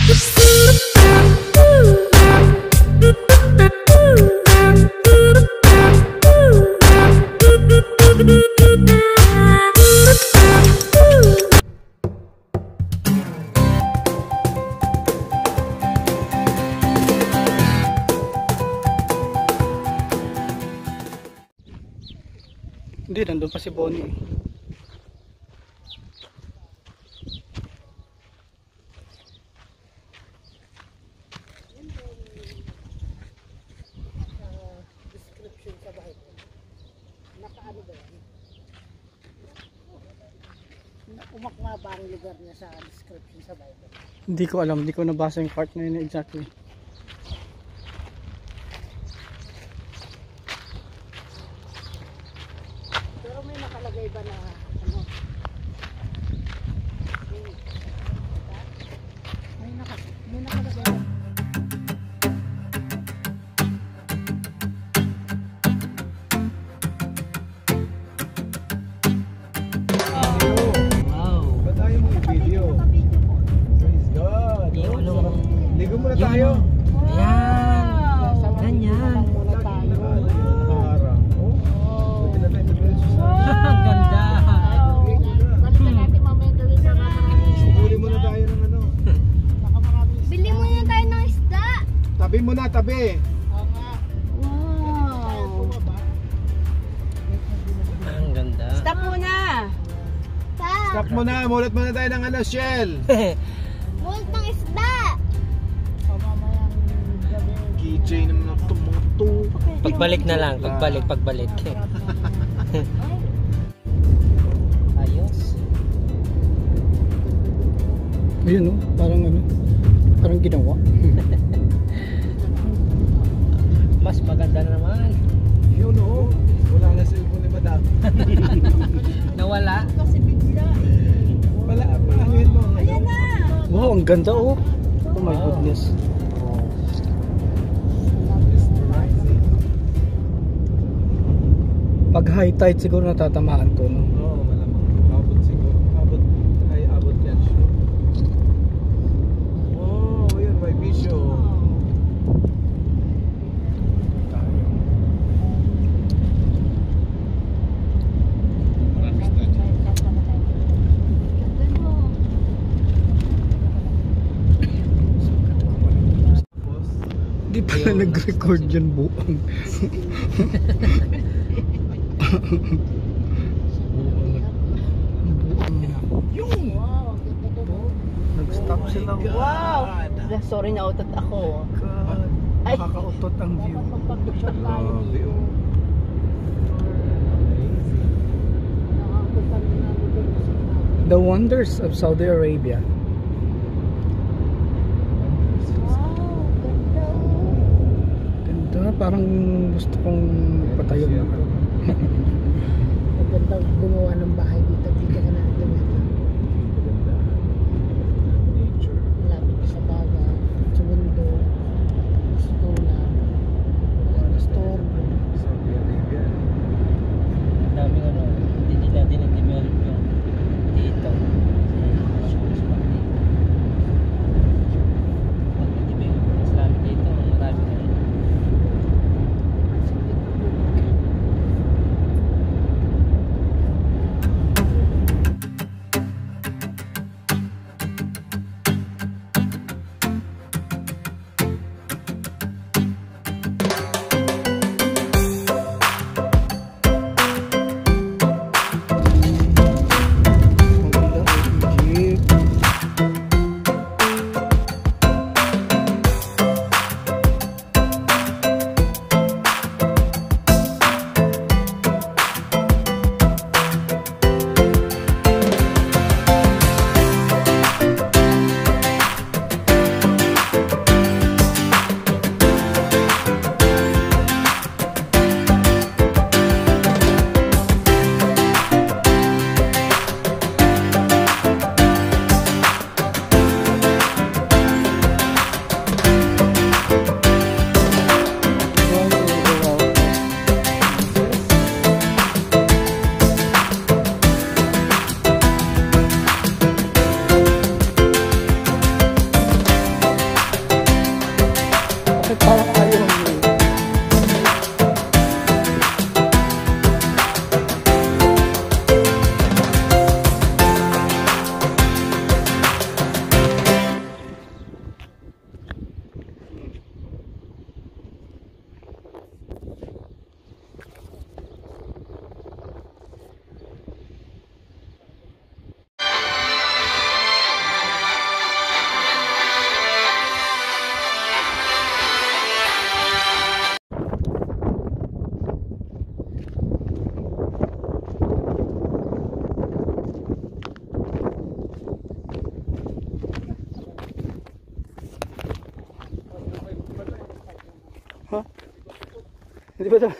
Hindi, nandun pa si Bonnie. Description sa bahay. Nakaano ba yan? Umakma ba ang lugar niya sa description sa Bible? Hindi ko alam, hindi ko nabasa yung part na yun exactly. Pero may nakalagay ba na ano? May nakalagay ba? Ligo muna tayo. Ayan. Ganyan. Muna tayo. Nakaharang. Oh. Buti na tayo sa Princess. Ganda. Balik na natin mamaya gawin sa Sukuli muna tayo ng ano. Bili muna tayo ng isda. Tabi muna, tabi. Wow. Ang ganda. Stop muna. Stop muna, mulat muna tayo ng ano, shell. Bulit ng isda. KJ naman ang tumuto. Pagbalik na lang, pagbalik. Ayos. Ayun, no? Parang ginawa. Mas maganda naman. Yun o. Wala na cellphone ni Madam. Nawala. Kasi bigla. Wala, paanuhin mo. Ayan na. Wow, ang ganda oh. Oh my goodness. Pag high tide siguro natatamaan to, no? Oo, malamang. Abot siguro. Abot yan siya. Oh, yun, may bisyo. Di pala nag-record yan buong. Yung! Wow. Nag-stop sila. Wow. Sorry na utot ako. God. Ay. Nakakautot ang view. Magpapicture tayo. Grabe, oh. The wonders of Saudi Arabia. Ganda, parang gusto kong patayo na. Magandang gumawa ng bahay dito. Bigyan ka natin. Maganda. Nature. Malapit sa baga, sa mundo, sa tula, sa store. Saudi Arabia. Daming ano, hindi nila dinidevelop yung dito. Pag nadidevelop yung Islamic dito, marami na rin. Ha? Hindi ba ito?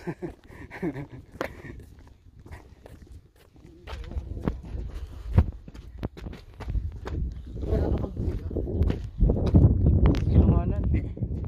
Kinuhanan eh.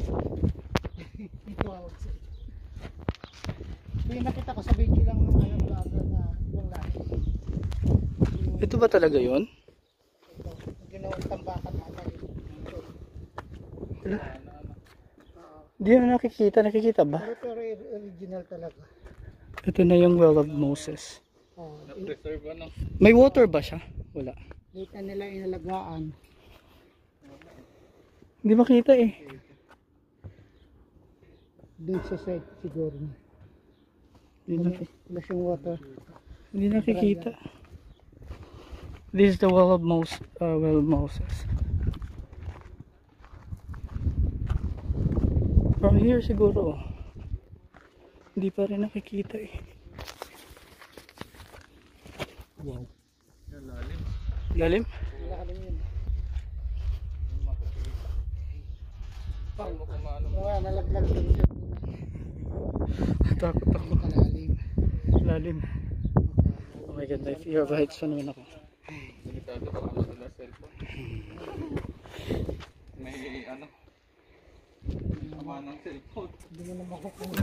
Yung nakita ko sa video lang ng ayong vlogger na ibang lahi. Ito ba talaga yun? Ito, ginawang tambakan ata yun. Wala. Di na nakikita ba? Pero original talaga. Ito na yung Well of Moses. Oh, May water ba siya? Wala. dito nila inalagaan. Hindi makita eh. Dun sa side siguro. Wala siyang water. Hindi nakikita. This is the well of Moses. From here siguro. Hindi pa rin nakikita eh. Wow. Lalim? Lalim yun. Wala, nalaglag dun siya. Takot ako. Malalim. Lalim. Oh my God, if you have heights pa naman ako. Delikado ka naman sa cellphone. May ano? Tama ng cellphone. Hindi mo na makukuha.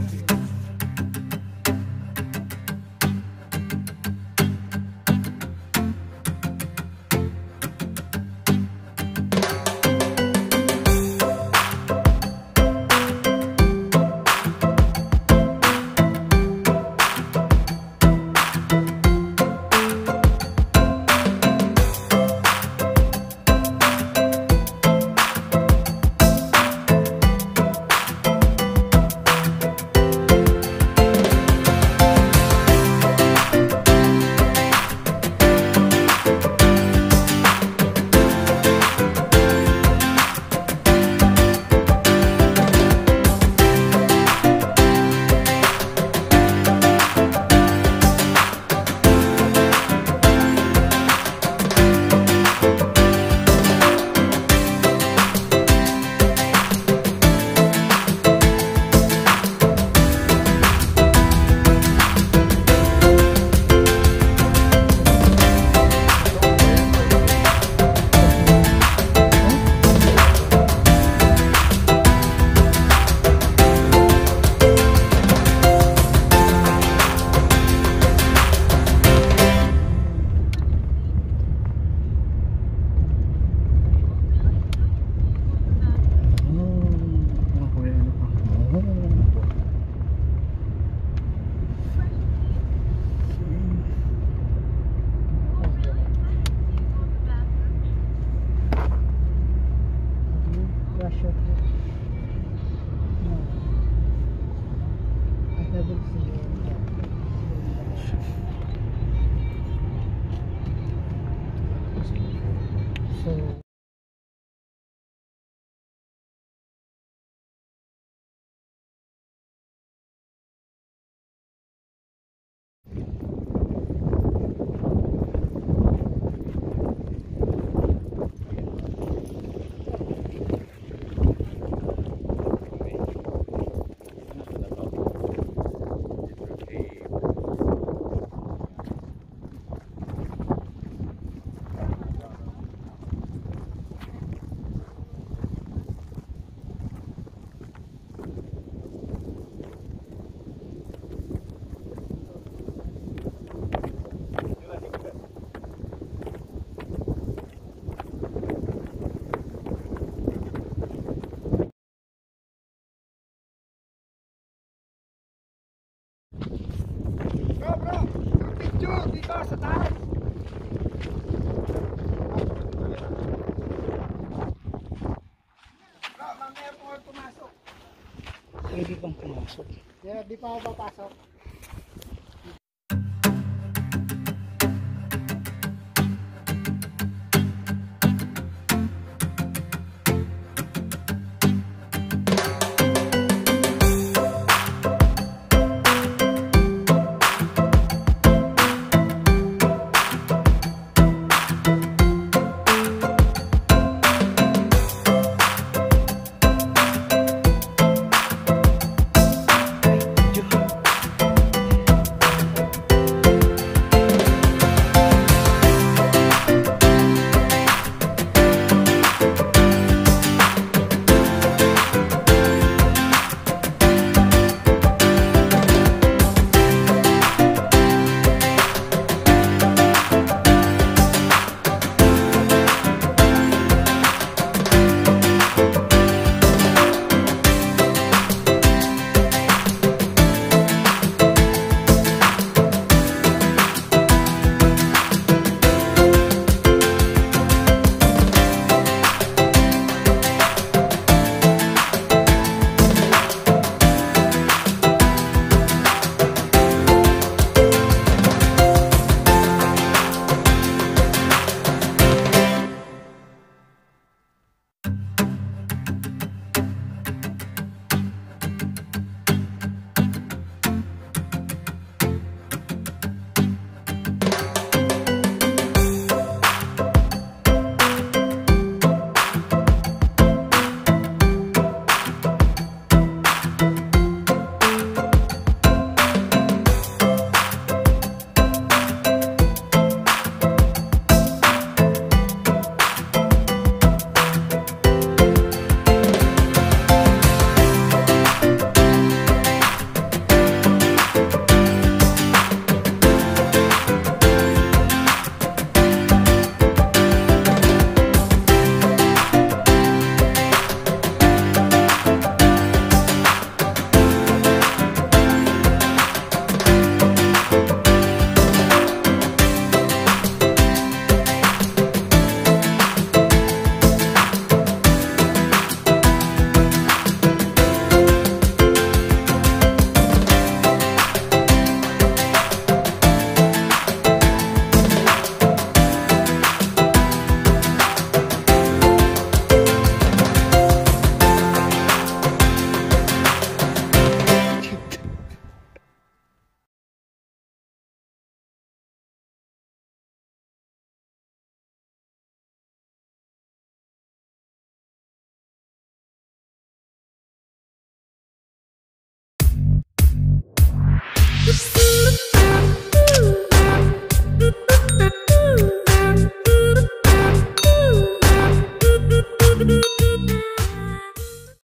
Russia. No. I haven't seen it yet. So pwede bang pumasok? di pa ako papasok.